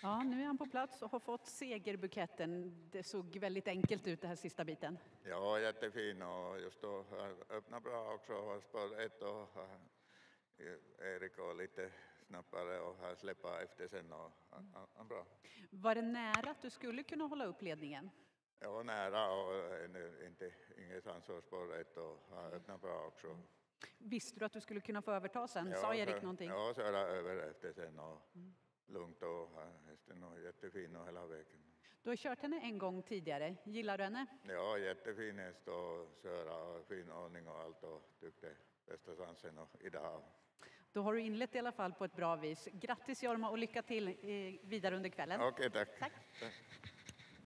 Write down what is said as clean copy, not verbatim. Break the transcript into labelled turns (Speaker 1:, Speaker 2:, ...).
Speaker 1: Ja, nu är han på plats och har fått segerbuketten. Det såg väldigt enkelt ut det här sista biten.
Speaker 2: Ja, jättefin och just då öppna bra också. Spår 1 och Erik och lite snabbare och här släppa efter sen och bra.
Speaker 1: Var det nära att du skulle kunna hålla upp ledningen?
Speaker 2: Jag var nära och inget ansvar spår 1 och öppna bra också.
Speaker 1: Visste du att du skulle kunna få överta sen? Sa Erik någonting?
Speaker 2: Ja, köra över efter sen och lugnt och hästen och jättefin och hela vägen.
Speaker 1: Du har kört henne en gång tidigare. Gillar du henne?
Speaker 2: Ja, jättefin häst och köra och fin ordning och allt och tyckte bästa chansen och idag.
Speaker 1: Då har du inlett i alla fall på ett bra vis. Grattis Jorma och lycka till vidare under kvällen.
Speaker 2: Okej, tack.
Speaker 1: Tack.